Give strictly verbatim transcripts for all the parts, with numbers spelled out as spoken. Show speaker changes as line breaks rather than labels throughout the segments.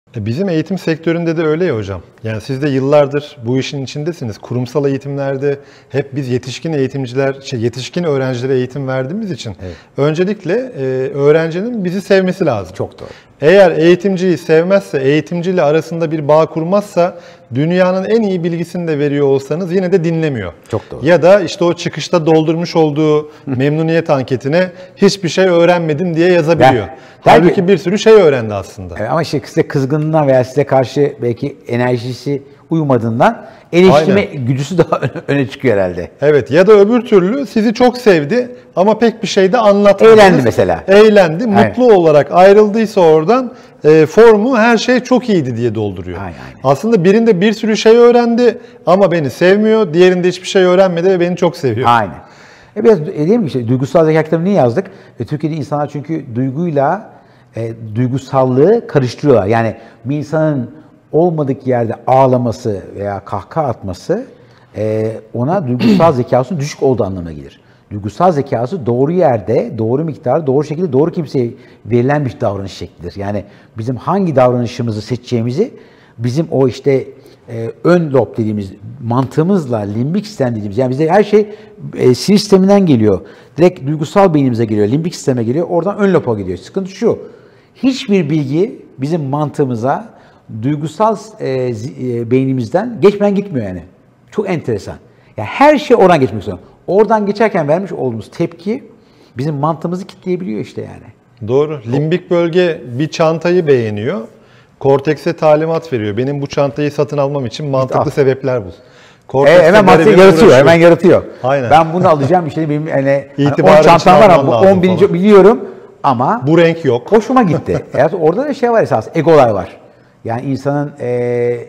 E, Bizim eğitim sektöründe de öyle ya hocam. Yani siz de yıllardır bu işin içindesiniz. Kurumsal eğitimlerde hep biz yetişkin eğitimciler, şey, yetişkin öğrencilere eğitim verdiğimiz için
Evet.
öncelikle e, öğrencinin bizi sevmesi lazım.
Çok doğru.
Eğer eğitimciyi sevmezse, eğitimciyle arasında bir bağ kurmazsa dünyanın en iyi bilgisini de veriyor olsanız yine de dinlemiyor.
Çok doğru.
Ya da işte o çıkışta doldurmuş olduğu memnuniyet anketine hiçbir şey öğrenmedim diye yazabiliyor.
Yani,
Halbuki
belki-
bir sürü şey öğrendi aslında.
Evet, ama işte size kızgınlığından veya size karşı belki enerjisi uymadığından eleştirme güdüsü daha öne çıkıyor herhalde.
Evet, ya da öbür türlü sizi çok sevdi ama pek bir şey de anlatmadı.
Eğlendi mesela.
Eğlendi,
Aynen.
mutlu olarak ayrıldıysa oradan e, formu her şey çok iyiydi diye dolduruyor.
Aynen, aynen.
Aslında birinde bir sürü şey öğrendi ama beni sevmiyor, diğerinde hiçbir şey öğrenmedi ve beni çok seviyor.
Aynen. E biraz dediğim gibi işte duygusal zeka kitabını niye yazdık? E, Türkiye'de insanlar çünkü duyguyla e, duygusallığı karıştırıyorlar. Yani bir insanın olmadık yerde ağlaması veya kahkaha atması e, ona duygusal zekasının düşük olduğu anlamına gelir. Duygusal zekası doğru yerde, doğru miktarda, doğru şekilde, doğru kimseye verilen bir davranış şeklidir. Yani bizim hangi davranışımızı seçeceğimizi bizim o işte e, ön lob dediğimiz mantığımızla limbik sistem dediğimiz, yani bize her şey e, sinir sisteminden geliyor. Direkt duygusal beynimize geliyor, limbik sisteme geliyor, oradan ön loba gidiyor. Sıkıntı şu, hiçbir bilgi bizim mantığımıza duygusal e, e, beynimizden geçmeden gitmiyor yani. Çok enteresan. Yani her şey oradan geçmek zorunda. Oradan geçerken vermiş olduğumuz tepki bizim mantığımızı kitleyebiliyor işte yani.
Doğru. Limbik bölge bir çantayı beğeniyor. Kortekse talimat veriyor. Benim bu çantayı satın almam için mantıklı
al.
sebepler bul.
E,
Korteks
hemen
de
mantığı
garibine
yaratıyor,
uğraşıyor.
hemen yaratıyor.
Aynen.
Ben bunu alacağım işte benim hani, hani
İtibarın
on çantam
için
var
alman
ama
lazım
on bininci
falan.
biliyorum ama
Bu renk yok.
hoşuma gitti. Evet, orada da şey var esas, egolar var. Yani insanın e,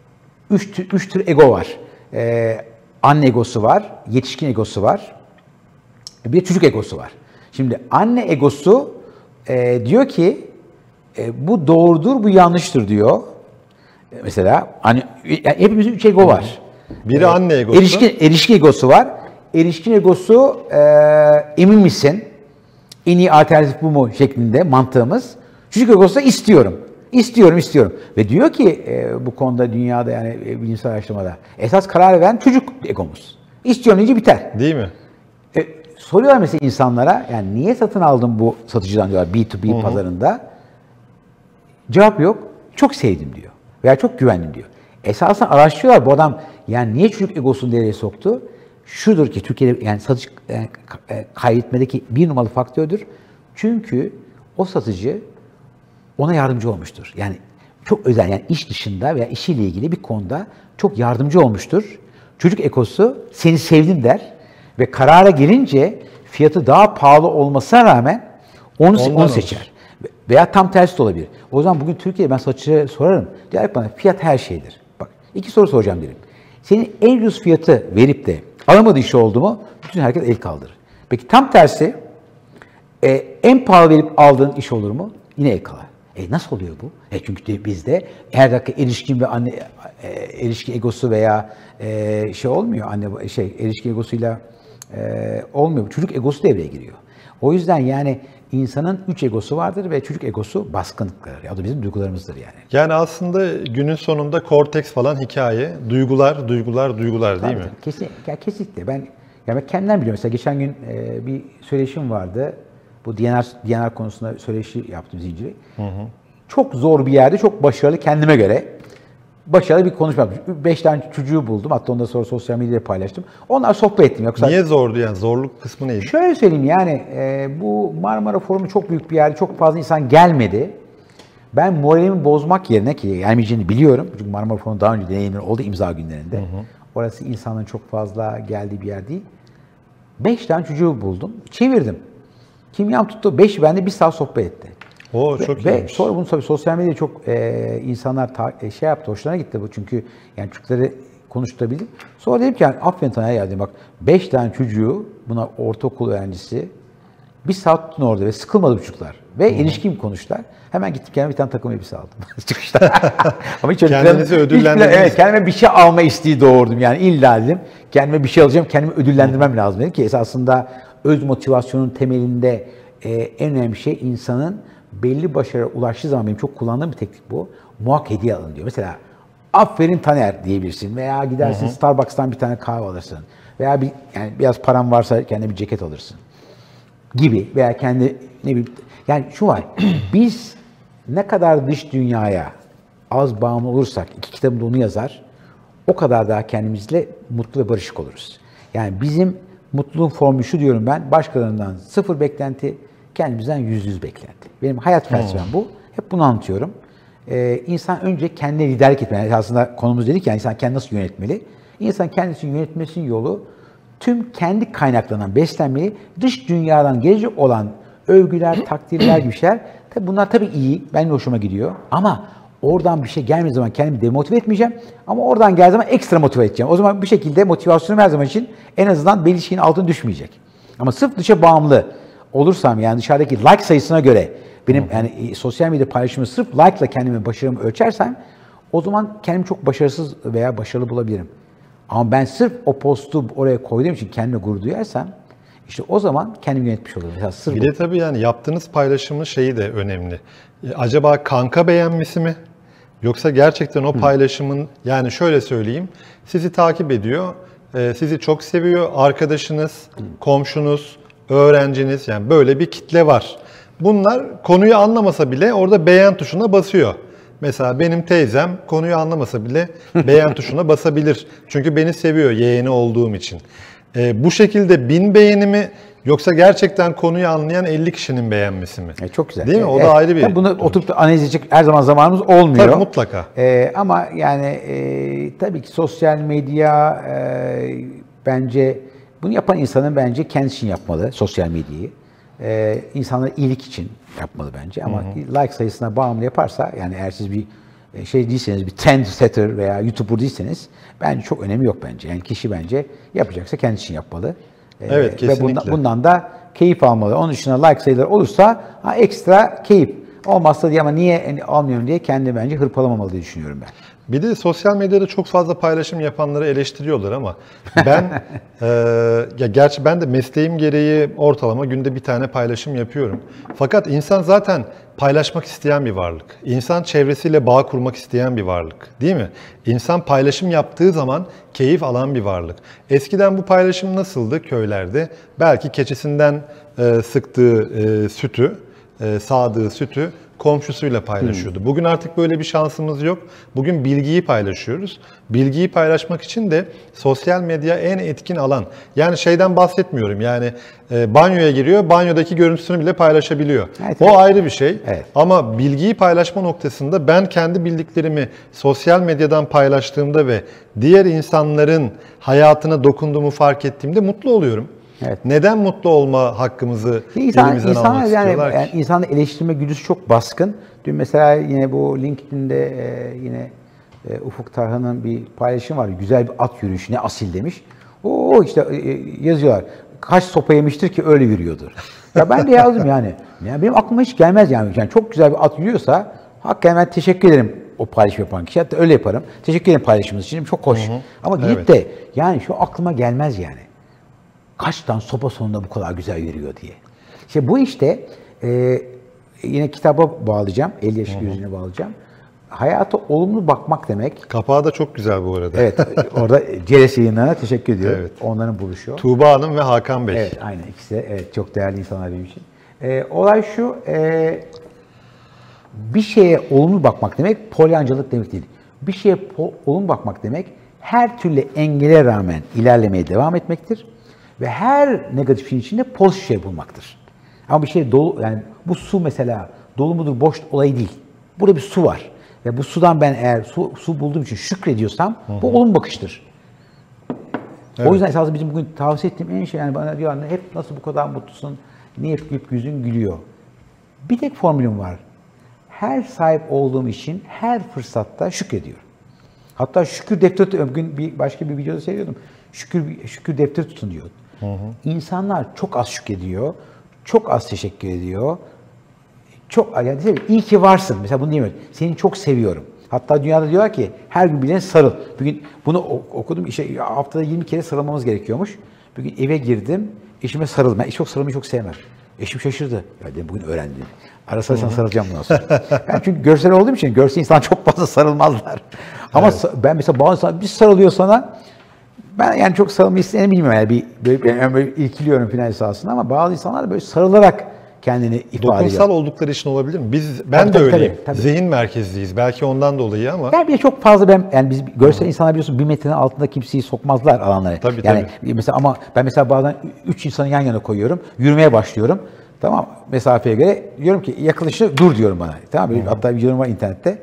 üç, tür, üç tür ego var. E, anne egosu var, yetişkin egosu var, bir de çocuk egosu var. Şimdi anne egosu e, diyor ki e, bu doğrudur, bu yanlıştır diyor. E, mesela hani, yani hepimizin üç ego var.
Biri
E,
anne egosu.
Erişkin, erişkin egosu var. Erişkin egosu e, emin misin? En iyi alternatif bu mu şeklinde mantığımız. Çocuk egosu da istiyorum. İstiyorum, istiyorum. Ve diyor ki e, bu konuda dünyada yani e, bilimsel araştırmada esas karar veren çocuk egomuz. İstiyorum deyince biter.
Değil mi?
E, soruyorlar mesela insanlara, yani niye satın aldın bu satıcıdan diyorlar B to B
Hı hı.
pazarında. Cevap yok. Çok sevdim diyor. Veya çok güvendim diyor. Esasında araştırıyorlar bu adam yani niye çocuk egosunu devreye soktu? Şudur ki Türkiye'de yani satış yani, kaydetmedeki bir numaralı faktördür. Çünkü o satıcı ona yardımcı olmuştur. Yani çok özel, yani iş dışında veya işiyle ilgili bir konuda çok yardımcı olmuştur. Çocuk ekosu seni sevdim der ve karara gelince fiyatı daha pahalı olmasına rağmen onu,
Ondan
onu seçer. Veya tam tersi de olabilir. O zaman bugün Türkiye'de ben satıcıya sorarım. Der ki bana fiyat her şeydir. Bak iki soru soracağım derim. Senin en ucuz fiyatı verip de alamadığı iş oldu mu bütün herkes el kaldırır. Peki tam tersi e, en pahalı verip aldığın iş olur mu? Yine el kalır. E nasıl oluyor bu? E çünkü de bizde her dakika erişkin ve anne e, erişkin egosu veya e, şey olmuyor, anne şey erişkin egosuyla e, olmuyor. Çocuk egosu devreye giriyor. O yüzden yani insanın üç egosu vardır ve çocuk egosu baskınlıklar. Ya da bizim duygularımızdır yani.
Yani aslında günün sonunda korteks falan hikaye. Duygular, duygular, duygular değil
Tabii,
mi?
tabii. Kesin, ya kesinlikle. Ben, ya ben kendimden biliyorum. Mesela geçen gün e, bir söyleşim vardı. Bu D N R, D N R konusunda söyleşi yaptım, zinciri. Hı hı. Çok zor bir yerde, çok başarılı kendime göre. Başarılı bir konuşma yaptım. Beş tane çocuğu buldum. Hatta ondan sonra sosyal medyada paylaştım. Onlar sohbet ettim. Yoksa
Niye zordu yani? Zorluk kısmı neydi?
şöyle söyleyeyim yani e, bu Marmara Forumu çok büyük bir yer. Çok fazla insan gelmedi. Ben moralimi bozmak yerine, ki gelmeyeceğini biliyorum. Çünkü Marmara Forumu daha önce deneyimleri oldu imza günlerinde. Hı hı. Orası insanların çok fazla geldiği bir yer değil. Beş tane çocuğu buldum. Çevirdim. Kimyam tuttu. Beş bende bir saat sohbet etti.
Oo, çok
ve, ve
iyiymiş.
sonra bunu tabii sosyal medyada çok e, insanlar ta, e, şey yaptı, hoşlarına gitti bu. Çünkü yani çocukları konuşturabildim. Sonra dedim ki yani aferin sana ya dedim, bak beş tane çocuğu, buna ortaokul öğrencisi, bir saat tutun orada ve sıkılmadı bu çocuklar. Ve hmm. ilişkim konuştular. Hemen gittim kendime bir tane takım elbise aldım. Çıkışta. Ama hiç
kendinizi ödüllendirdiniz.
Evet, kendime bir şey alma isteği doğurdum. Yani illa dedim, kendime bir şey alacağım, kendimi ödüllendirmem hmm. lazım dedim ki esasında öz motivasyonun temelinde e, en önemli şey insanın belli başarıya ulaştığı zaman benim çok kullandığım bir teknik bu. Muhakkak hediye alın diyor. Mesela aferin Taner diyebilirsin veya gidersin hı hı. Starbucks'tan bir tane kahve alırsın veya bir yani biraz param varsa kendine bir ceket alırsın gibi veya kendi ne bileyim yani şu var. Biz ne kadar dış dünyaya az bağımlı olursak, iki kitabımda onu yazar, o kadar daha kendimizle mutlu ve barışık oluruz. Yani bizim mutluluğun formülü şu diyorum ben, başkalarından sıfır beklenti, kendimizden yüz yüz beklenti. Benim hayat felsefem hmm. bu. Hep bunu anlatıyorum. Ee, insan önce kendine liderlik etmeli. Yani aslında konumuz dedik ya, insan kendini nasıl yönetmeli? İnsan kendisini yönetmesinin yolu tüm kendi kaynaklarından beslenmeli. Dış dünyadan gelecek olan övgüler, takdirler gibi şeyler. Tabii bunlar tabii iyi, benim hoşuma gidiyor. Ama oradan bir şey gelmediği zaman kendimi demotive etmeyeceğim. Ama oradan geldiği zaman ekstra motive edeceğim. O zaman bir şekilde motivasyonum her zaman için en azından belli şeyin altına düşmeyecek. Ama sırf dışa bağımlı olursam, yani dışarıdaki like sayısına göre benim Hı-hı. yani sosyal medya paylaşımı sırf like ile kendimi başarımı ölçersem o zaman kendimi çok başarısız veya başarılı bulabilirim. Ama ben sırf o postu oraya koyduğum için kendime gurur duyarsam işte o zaman kendimi yönetmiş olurum. Mesela sırf
bir de tabii yani yaptığınız paylaşımın şeyi de önemli. Acaba kanka beğenmesi mi? Yoksa gerçekten o paylaşımın, yani şöyle söyleyeyim, sizi takip ediyor, sizi çok seviyor, arkadaşınız, komşunuz, öğrenciniz, yani böyle bir kitle var. Bunlar konuyu anlamasa bile orada beğen tuşuna basıyor. Mesela benim teyzem konuyu anlamasa bile beğen tuşuna basabilir. Çünkü beni seviyor yeğeni olduğum için. E, bu şekilde bin beğeni mi yoksa gerçekten konuyu anlayan elli kişinin beğenmesi mi?
E, çok güzel.
Değil mi? O
e,
da ayrı bir
tabii bunu
durum.
oturup analiz edecek her zaman zamanımız olmuyor.
Tabii mutlaka.
E, ama yani e, tabii ki sosyal medya e, bence bunu yapan insanın bence kendisi için yapmalı sosyal medyayı. E, insanlara iyilik için yapmalı bence ama hı hı. like sayısına bağımlı yaparsa, yani eğer siz bir şey değilseniz, bir trend setter veya YouTuber değilseniz bence çok önemi yok bence. Yani kişi bence yapacaksa kendisi için yapmalı.
Evet,
ee,
kesinlikle.
Ve bundan, bundan da keyif almalı. Onun dışında like sayıları olursa ha, ekstra keyif. Olmazsa diye ama niye almıyorum diye kendini bence hırpalamamalı diye düşünüyorum ben.
Bir de sosyal medyada çok fazla paylaşım yapanları eleştiriyorlar ama ben e, ya gerçi ben de mesleğim gereği ortalama günde bir tane paylaşım yapıyorum. Fakat insan zaten paylaşmak isteyen bir varlık. İnsan çevresiyle bağ kurmak isteyen bir varlık, değil mi? İnsan paylaşım yaptığı zaman keyif alan bir varlık. Eskiden bu paylaşım nasıldı köylerde? Belki keçisinden e, sıktığı e, sütü, e, sağdığı sütü komşusuyla paylaşıyordu. Bugün artık böyle bir şansımız yok. Bugün bilgiyi paylaşıyoruz. Bilgiyi paylaşmak için de sosyal medya en etkin alan. Yani şeyden bahsetmiyorum. Yani e, banyoya giriyor, banyodaki görüntüsünü bile paylaşabiliyor. Evet, o evet. ayrı bir şey. Evet. Ama bilgiyi paylaşma noktasında ben kendi bildiklerimi sosyal medyadan paylaştığımda ve diğer insanların hayatına dokunduğumu fark ettiğimde mutlu oluyorum. Evet. Neden mutlu olma hakkımızı
İnsan,
elimizden
insan,
almak
yani,
istiyorlar ki?
Yani insanı eleştirme güdüsü çok baskın. Dün mesela yine bu LinkedIn'de e, yine e, Ufuk Tarhan'ın bir paylaşım var. Güzel bir at yürüyüşü, ne asil demiş. O işte e, yazıyorlar. Kaç sopa yemiştir ki öyle yürüyordur. Ya ben de yazdım yani. Yani benim aklıma hiç gelmez yani. Yani çok güzel bir at yürüyorsa hakikaten ben teşekkür ederim o paylaşım yapan kişi. Hatta öyle yaparım. Teşekkür ederim paylaşımınız için. Çok hoş. Hı hı. Ama gidip evet. de yani şu aklıma gelmez yani. Kaç tane sopa sonunda bu kadar güzel yürüyor diye. İşte bu işte e, yine kitaba bağlayacağım, elli yaş gözüne bağlayacağım. Hayata olumlu bakmak demek.
Kapağı da çok güzel bu arada.
Evet, orada Ceres Yayınları'na teşekkür ediyorum. Evet. Onların buluşu.
Tuğba Hanım ve Hakan Bey.
Evet, aynen ikisi de evet, çok değerli insanlar benim için. E, olay şu, e, bir şeye olumlu bakmak demek polyancılık demek değil. Bir şeye po- olumlu bakmak demek her türlü engele rağmen ilerlemeye devam etmektir. Ve her negatif şeyin içinde pozitif şey bulmaktır. Ama bir şey dolu, yani bu su mesela dolu mudur boş olayı değil. Burada bir su var. Ve bu sudan ben eğer su, su bulduğum için şükrediyorsam hı hı. bu olumlu bakıştır. Evet. O yüzden esasında bizim bugün tavsiye ettiğim en şey, yani bana diyorlar hep nasıl bu kadar mutlusun, niye hep gülüp yüzün gülüyor. Bir tek formülüm var. Her sahip olduğum için her fırsatta şükrediyorum. Hatta şükür defteri, bugün bir başka bir videoda söylüyordum. Şükür, şükür defteri tutun diyor. Hı hı. İnsanlar çok az şükrediyor, çok az teşekkür ediyor. Çok, yani iyi ki varsın. Mesela bunu diyemiyorum. Seni çok seviyorum. Hatta dünyada diyorlar ki her gün birine sarıl. Bugün bunu okudum. İşte haftada yirmi kere sarılmamız gerekiyormuş. Bugün eve girdim, eşime sarıldım. Ben çok sarılmayı çok sevmem. Eşim şaşırdı. Ya dedim bugün öğrendim. Arasarsan sarılacağım bundan sonra. Yani çünkü görsel olduğum için görsel insan çok fazla sarılmazlar. Ama evet. Ben mesela bazı insan bir sarılıyor sana. Ben yani çok sarılmayı istediğini bilmiyorum. Yani bir, böyle, yani böyle irkiliyorum final esasında ama bazı insanlar böyle sarılarak kendini ifade ediyor.
Dokunsal oldukları için olabilir mi? Biz, ben tabii, de tabii, öyleyim. Tabii, tabii. Zihin merkezliyiz. Belki ondan dolayı ama.
Yani bir de çok fazla ben, yani biz görsel insanlar biliyorsun bir metrenin altında kimseyi sokmazlar alanlara.
Tabii
yani
tabii.
Mesela ama ben mesela bazen üç insanı yan yana koyuyorum. Yürümeye başlıyorum. Tamam, mesafeye göre diyorum ki yaklaşık dur diyorum bana. Tamam mı? Hatta bir yorum var internette.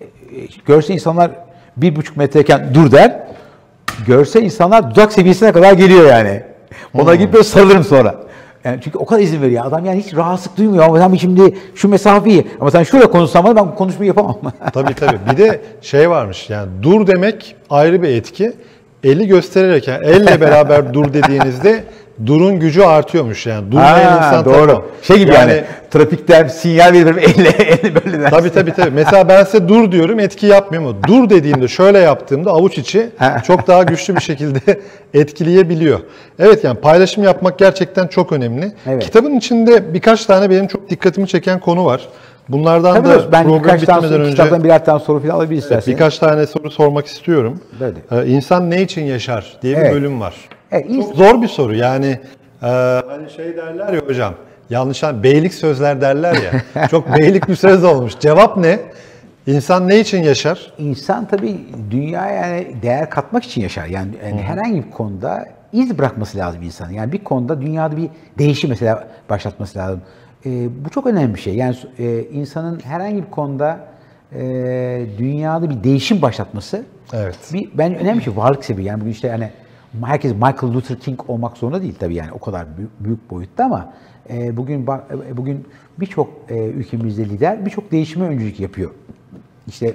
Görsel insanlar bir buçuk metreyken dur der. Görsel insanlar dudak seviyesine kadar geliyor yani. Ona gidip böyle sarılırım sonra. Yani çünkü o kadar izin veriyor. Adam yani hiç rahatsızlık duymuyor. Ama sen şimdi şu mesafeyi, ama sen şurada konuşsan bana ben konuşmayı yapamam.
Tabii tabii. Bir de şey varmış yani dur demek ayrı bir etki. Eli göstererek yani elle beraber dur dediğinizde durun gücü artıyormuş yani. Durmayan
ha,
insan
doğru.
Tabii.
Şey gibi yani, yani trafikten sinyal veririm elle, elle böyle dersin.
Tabii tabii tabii. Mesela ben size dur diyorum etki yapmıyor mu? Dur dediğimde şöyle yaptığımda avuç içi çok daha güçlü bir şekilde etkileyebiliyor. Evet yani paylaşım yapmak gerçekten çok önemli. Evet. Kitabın içinde birkaç tane benim çok dikkatimi çeken konu var. Bunlardan tabii da
ben
program bitmeden önce
kitaptan birer tane soru falan alabilir istersen.
Evet, birkaç tane soru sormak istiyorum. Böyle. Ee, İnsan ne için yaşar diye bir evet. bölüm var. Evet, çok zor bir soru yani. E, hani şey derler ya hocam, yanlış beylik sözler derler ya. Çok beylik bir söz olmuş. Cevap ne? İnsan ne için yaşar?
İnsan tabii dünyaya yani değer katmak için yaşar. Yani, yani herhangi bir konuda iz bırakması lazım insanın. Yani bir konuda dünyada bir değişim mesela başlatması lazım. E, bu çok önemli bir şey. Yani e, insanın herhangi bir konuda e, dünyada bir değişim başlatması. Evet. Bir ben önemli bir şey. Varlık sebebi. Yani bugün işte yani herkes Michael Luther King olmak zorunda değil tabii yani o kadar büyük, büyük boyutta ama e, bugün e, bugün birçok e, ülkemizde lider birçok değişime öncülük yapıyor. İşte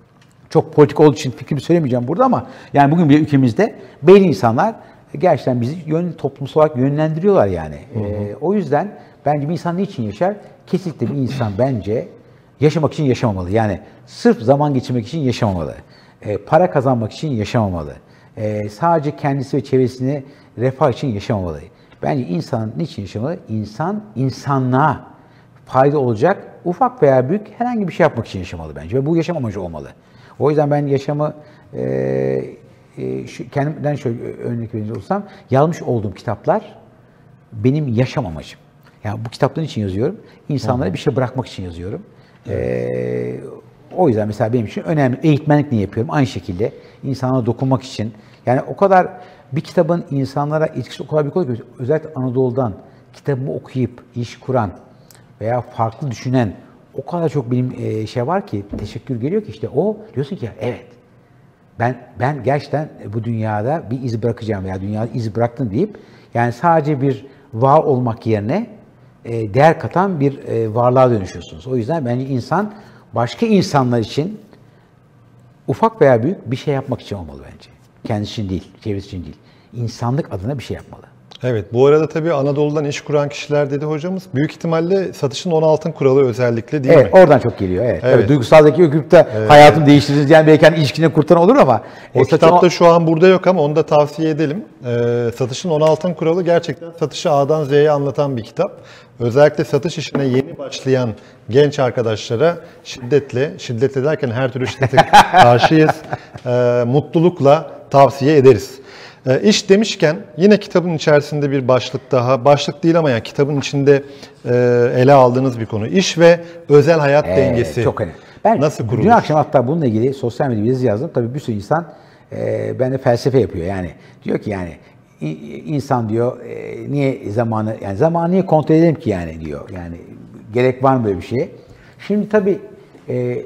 çok politik olduğu için fikrimi söylemeyeceğim burada ama yani bugün bir ülkemizde belli insanlar gerçekten bizi yön, toplumsal olarak yönlendiriyorlar yani. Hı hı. E, o yüzden bence bir insan niçin yaşar? Kesinlikle bir insan bence yaşamak için yaşamamalı. Yani sırf zaman geçirmek için yaşamamalı. E, para kazanmak için yaşamamalı. Ee, sadece kendisi ve çevresini refah için yaşamamalı. Bence insan niçin yaşamalı? İnsan, insanlığa fayda olacak ufak veya büyük herhangi bir şey yapmak için yaşamalı bence. Ve bu yaşam amacı olmalı. O yüzden ben yaşamı e, e, şu, kendimden şöyle örnek verecek olsam, yazmış olduğum kitaplar benim yaşam amacım. Yani bu kitapların için yazıyorum. İnsanlara bir şey bırakmak için yazıyorum. Evet. E, O yüzden mesela benim için önemli. Eğitmenlik ne yapıyorum? Aynı şekilde insanlara dokunmak için. Yani o kadar bir kitabın insanlara etkisi o kadar büyük oluyor ki özellikle Anadolu'dan kitabımı okuyup iş kuran veya farklı düşünen o kadar çok benim şey var ki teşekkür geliyor ki işte o diyorsun ki evet ben ben gerçekten bu dünyada bir iz bırakacağım veya dünyada iz bıraktın deyip yani sadece bir var olmak yerine değer katan bir varlığa dönüşüyorsunuz. O yüzden bence insan başka insanlar için ufak veya büyük bir şey yapmak için olmalı bence. Kendisi için değil, çevresi için değil. İnsanlık adına bir şey yapmalı.
Evet, bu arada tabii Anadolu'dan iş kuran kişiler dedi hocamız. Büyük ihtimalle satışın on altın kuralı özellikle değil
evet, mi? Evet, oradan çok geliyor. Evet. Evet. Tabii, duygusal zeki okuyup da evet. hayatımı değiştiririz yani belki hani ilişkine kurtaran olur ama.
O e, kitapta o... şu an burada yok ama onu da tavsiye edelim. Ee, satışın on altın kuralı gerçekten satışı A'dan Z'ye anlatan bir kitap. Özellikle satış işine yeni başlayan genç arkadaşlara şiddetle, şiddetle derken her türlü şiddete karşıyız, e, mutlulukla tavsiye ederiz. E, iş demişken yine kitabın içerisinde bir başlık daha, başlık değil ama yani kitabın içinde e, ele aldığınız bir konu. İş ve özel hayat ee, dengesi
çok önemli. Ben
nasıl kurulur?
Dün akşam hatta bununla ilgili sosyal medyada yazı yazdım. Tabii bir sürü insan e, bende felsefe yapıyor yani. Diyor ki yani insan diyor e, niye zamanı yani zamanı niye kontrol edelim ki yani diyor. Yani gerek var mı böyle bir şeye? Şimdi tabii e,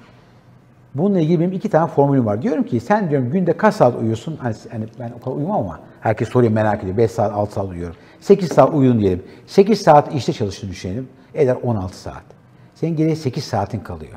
bununla ilgili benim iki tane formülüm var. Diyorum ki sen diyorum günde kaç saat uyuyorsun? Hani, hani ben o kadar uyumam ama herkes soruyor merak ediyor. beş saat, altı saat uyuyorum. sekiz saat uyudun diyelim. sekiz saat işte çalıştığını düşünelim. Eder on altı saat. Senin geriye sekiz saatin kalıyor.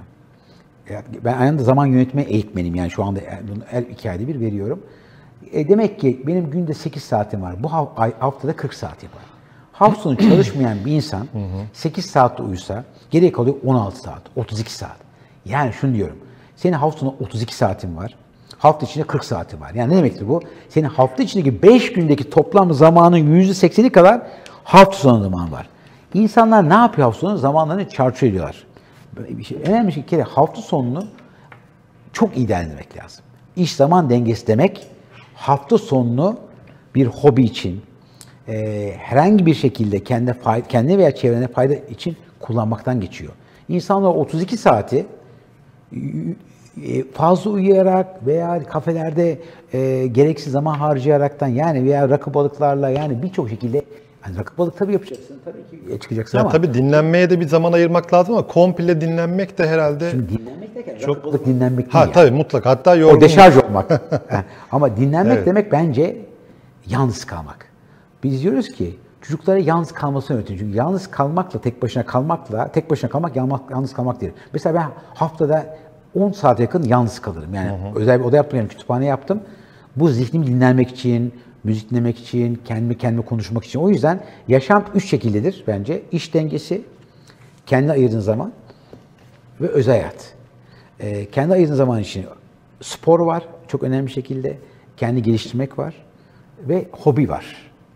Ben aynı anda zaman yönetme eğitmeniyim. Yani şu anda bunu her iki ayda bir veriyorum. E demek ki benim günde sekiz saatim var. Bu haftada kırk saat yapar. Hafta sonu çalışmayan bir insan sekiz saatte uyusa geriye kalıyor on altı saat, otuz iki saat. Yani şunu diyorum. Senin hafta sonu otuz iki saatin var. Hafta içinde kırk saati var. Yani ne demektir bu? Senin hafta içindeki beş gündeki toplam zamanın yüzde sekseni kadar hafta sonu zaman var. İnsanlar ne yapıyor hafta sonu? Zamanlarını çarçur ediyorlar. Böyle bir şey. Önemli bir kere hafta sonunu çok iyi değerlendirmek lazım. İş zaman dengesi demek hafta sonunu bir hobi için, e, herhangi bir şekilde kendi fayda, kendi veya çevrene fayda için kullanmaktan geçiyor. İnsanlar otuz iki saati fazla uyuyarak veya kafelerde e, gereksiz zaman harcayaraktan yani veya rakı balıklarla yani birçok şekilde yani rakı balık tabii yapacaksın tabii ki çıkacaksın
ya
ama.
Tabii dinlenmeye de bir zaman ayırmak lazım ama komple dinlenmek de herhalde.
Şimdi dinlenmek derken
çok...
rakı balık dinlenmek değil.
Ha
yani.
tabii mutlaka hatta yorgun.
O deşarj olmak. Ama dinlenmek
Evet.
demek bence yalnız kalmak. Biz diyoruz ki çocuklara yalnız kalmasını öğretin. Çünkü yalnız kalmakla tek başına kalmakla tek başına kalmak yalnız kalmak değil. Mesela ben haftada on saate yakın yalnız kalırım. Yani hı hı. özel bir oda yaptım, yani kütüphane yaptım. Bu zihnimi dinlenmek için, müzik dinlemek için, kendimi kendime konuşmak için. O yüzden yaşam üç şekildedir bence. İş dengesi, kendi ayırdığın zaman ve özel hayat. Ee, kendi ayırdığın zaman için spor var, çok önemli bir şekilde. Kendi geliştirmek var ve hobi var.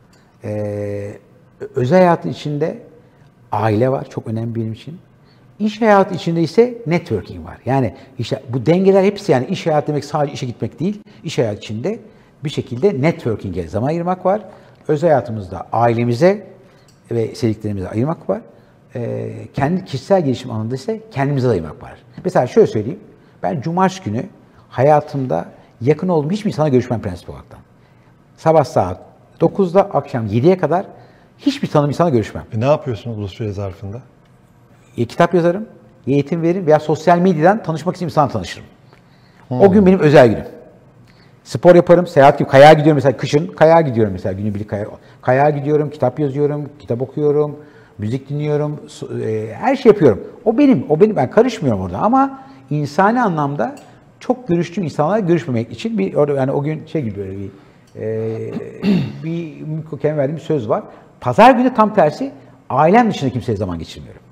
Ee, özel hayatın içinde aile var, çok önemli benim için. İş hayatı içinde ise networking var. Yani işte bu dengeler hepsi yani iş hayatı demek sadece işe gitmek değil. İş hayatı içinde bir şekilde networking'e zaman ayırmak var. Özel hayatımızda ailemize ve sevdiklerimize ayırmak var. Ee, kendi kişisel gelişim alanında ise kendimize ayırmak var. Mesela şöyle söyleyeyim. Ben cumartesi günü hayatımda yakın olduğum hiçbir insana görüşmem prensip olaraktan. Sabah saat dokuzda akşam yediye kadar hiçbir tanım insana görüşmem.
E ne yapıyorsunuz bu süre zarfında?
Ya kitap yazarım, ya eğitim veririm veya sosyal medyadan tanışmak için insanla tanışırım. Hmm. O gün benim özel günüm. Spor yaparım, seyahat gibi, kayağa gidiyorum mesela kışın, kayağa gidiyorum mesela günübirlik kayağa. Kayağa gidiyorum, kitap yazıyorum, kitap okuyorum, müzik dinliyorum, her şey yapıyorum. O benim, o benim, ben karışmıyorum orada ama insani anlamda çok görüştüğüm insanlarla görüşmemek için bir orada yani o gün şey gibi böyle bir e, bir mükemmel verdiğim bir söz var. Pazar günü tam tersi ailem dışında kimseye zaman geçirmiyorum.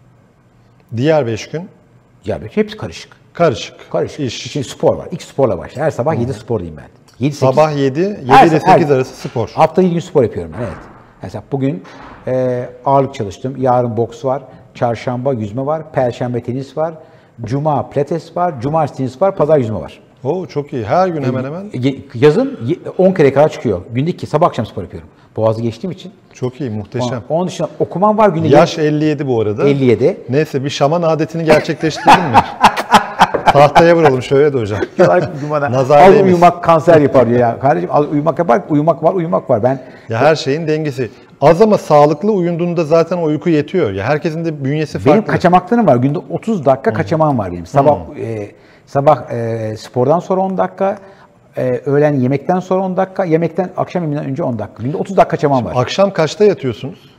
Diğer beş gün?
Diğer beş hepsi karışık.
Karışık.
Karışık.
İş.
Şimdi spor var. İlk sporla başlar. Her sabah hmm. yedi spordayım ben. yedi,
sabah yedi, yedi ile sekiz arası spor.
Haftada yedi gün spor yapıyorum. Evet. Mesela bugün e, ağırlık çalıştım. Yarın boks var. Çarşamba yüzme var. Perşembe tenis var. Cuma pilates var. Cumartesi tenis var. Pazar yüzme var.
Oo çok iyi. Her gün hemen hemen.
Yazın on kere kadar çıkıyor. Günde iki. Sabah akşam spor yapıyorum. Boğazı geçtiğim için.
Çok iyi, muhteşem.
Onun dışında okumam var günde.
Yaş elli yedi bu arada.
elli yedi.
Neyse bir şaman adetini gerçekleştirdin mi? Tahtaya vuralım şöyle de hocam.
Nazar az uyumak kanser yapar ya. Kardeşim az uyumak yapar, uyumak var, uyumak var. Ben
ya her şeyin dengesi. Az ama sağlıklı uyunduğunda zaten uyku yetiyor. Ya herkesin de bünyesi farklı.
Benim kaçamaklarım var. Günde otuz dakika kaçamağım var benim. Sabah e, sabah e, spordan sonra on dakika, e, öğlen yemekten sonra on dakika, yemekten akşam yemeğinden önce on dakika. Günde otuz dakika kaçamağım var.
Akşam kaçta yatıyorsunuz?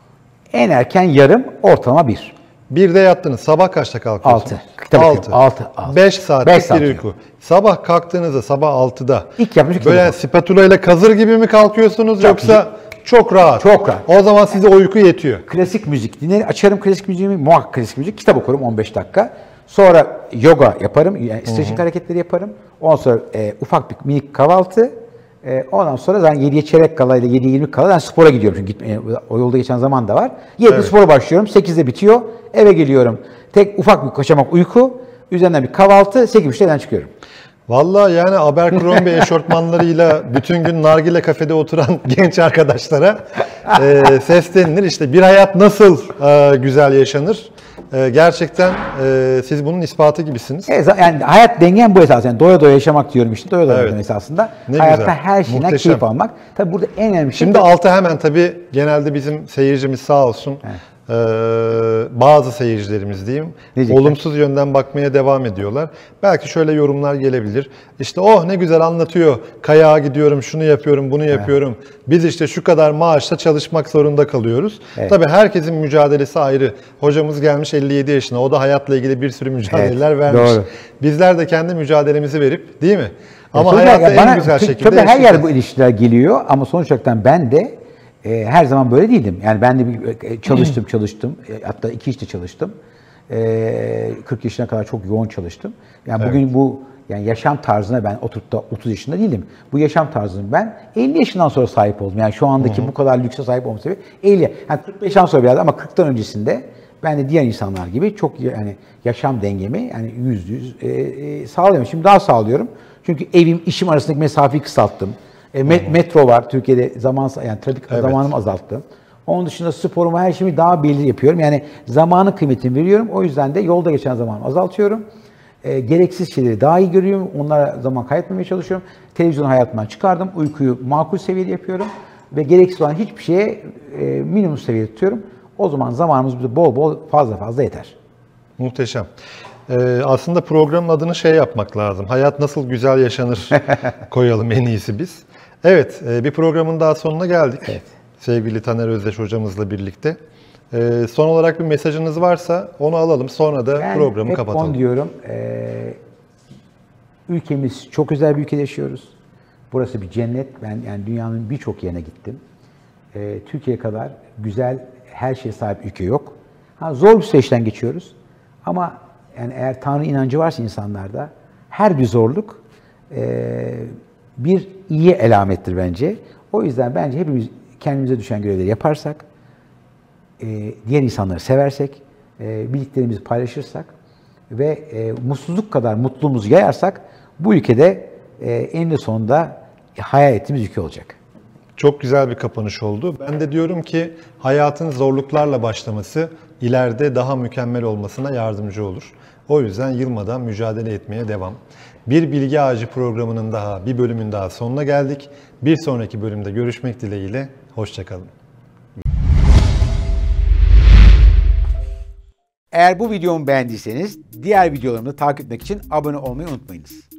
En erken yarım, ortalama bir.
birde yattınız. Sabah kaçta kalkıyorsunuz?
altı. Kitap altı. altı.
beş saatlik bir uyku. Sabah kalktığınızda sabah altıda
İlk yapmış
böyle spatula ile kazır gibi mi kalkıyorsunuz çok yoksa çok rahat?
Çok rahat.
O zaman size uyku yetiyor.
Klasik müzik dinlerim. Açarım klasik müziğimi. Muhakkak klasik müzik. Kitap okurum on beş dakika. Sonra yoga yaparım. Yani stretching hareketleri yaparım. Ondan sonra e, ufak bir minik kahvaltı. E, ondan sonra zaten yediye çeyrek kala ile yediye yirmi kala ben spora gidiyorum. Çünkü gitme, o yolda geçen zaman da var. yedide evet. Spora başlıyorum. sekizde bitiyor. Eve geliyorum. Tek ufak bir kaçamak uyku. Üzerinden bir kahvaltı. sekiz buçukta evden çıkıyorum.
Vallahi yani Abercrombie eşortmanlarıyla bütün gün nargile kafede oturan genç arkadaşlara e, seslenilir. İşte bir hayat nasıl e, güzel yaşanır? E, gerçekten e, siz bunun ispatı gibisiniz.
Evet, yani hayat dengen bu esas. Yani doya doya yaşamak diyorum işte. Doya doya evet. Esasında. Ne hayatta güzel. Her şeyden muhteşem. Keyif almak. Tabii burada en önemli şey.
Şimdi altı hemen tabii genelde bizim seyircimiz sağ olsun. Evet. Ee, bazı seyircilerimiz diyeyim olumsuz yönden bakmaya devam ediyorlar. Belki şöyle yorumlar gelebilir. İşte oh ne güzel anlatıyor. Kayağa gidiyorum, şunu yapıyorum, bunu yapıyorum. Evet. Biz işte şu kadar maaşla çalışmak zorunda kalıyoruz. Evet. Tabii herkesin mücadelesi ayrı. Hocamız gelmiş elli yedi yaşına. O da hayatla ilgili bir sürü mücadeleler evet, vermiş. Doğru. Bizler de kendi mücadelemizi verip değil mi? Ama
ya
hayatta en
bana,
güzel şekilde
tabii her yer bu ilişkiler geliyor ama sonuç olarak ben de E, her zaman böyle değildim. Yani ben de bir, e, çalıştım çalıştım. E, hatta iki işte çalıştım. Ee, kırk yaşına kadar çok yoğun çalıştım. Yani
Evet.
bugün bu yani yaşam tarzına ben oturup da otuz yaşında değilim. Bu yaşam tarzını ben elli yaşından sonra sahip oldum. Yani şu andaki Hı-hı. bu kadar lükse sahip olma sebebi elli. Yani kırk beşten sonra biraz ama kırktan öncesinde ben de diğer insanlar gibi çok yani yaşam dengemi yani yüz yüz e, e, sağlıyorum. Şimdi daha sağlıyorum. Çünkü evim, işim arasındaki mesafeyi kısalttım. E, met, metro var. Türkiye'de zaman yani trafik evet. zamanımı azalttım. Onun dışında sporumu, her şeyimi daha belli yapıyorum. Yani zamanın kıymetini veriyorum. O yüzden de yolda geçen zamanımı azaltıyorum. E, gereksiz şeyleri daha iyi görüyorum. Onlara zaman kaybetmemeye çalışıyorum. Televizyonu hayatımdan çıkardım. Uykuyu makul seviyede yapıyorum. Ve gereksiz olan hiçbir şeye e, minimum seviyede tutuyorum. O zaman zamanımız bize bol bol fazla fazla yeter.
Muhteşem. Ee, aslında programın adını şey yapmak lazım. Hayat nasıl güzel yaşanır koyalım en iyisi biz. Evet, bir programın daha sonuna geldik.
Evet.
Sevgili Taner Özdeş hocamızla birlikte. Ee, son olarak bir mesajınız varsa onu alalım. Sonra da
ben
programı
hep
kapatalım.
Ben diyorum. Ee, ülkemiz çok özel bir ülkede yaşıyoruz. Burası bir cennet. Ben yani dünyanın birçok yerine gittim. Ee, Türkiye kadar güzel, her şeye sahip ülke yok. Ha, zor bir süreçten geçiyoruz. Ama yani eğer Tanrı inancı varsa insanlarda her bir zorluk e, bir iyi alamettir bence. O yüzden bence hepimiz kendimize düşen görevleri yaparsak, e, diğer insanları seversek, e, bildiklerimizi paylaşırsak ve e, mutsuzluk kadar mutluluğumuzu yayarsak bu ülkede e, eninde sonunda hayal ettiğimiz ülke olacak.
Çok güzel bir kapanış oldu. Ben de diyorum ki hayatın zorluklarla başlaması ileride daha mükemmel olmasına yardımcı olur. O yüzden yılmadan mücadele etmeye devam. Bir Bilgi Ağacı programının daha, bir bölümün daha sonuna geldik. Bir sonraki bölümde görüşmek dileğiyle, hoşça kalın.
Eğer bu videomu beğendiyseniz diğer videolarımı takip etmek için abone olmayı unutmayınız.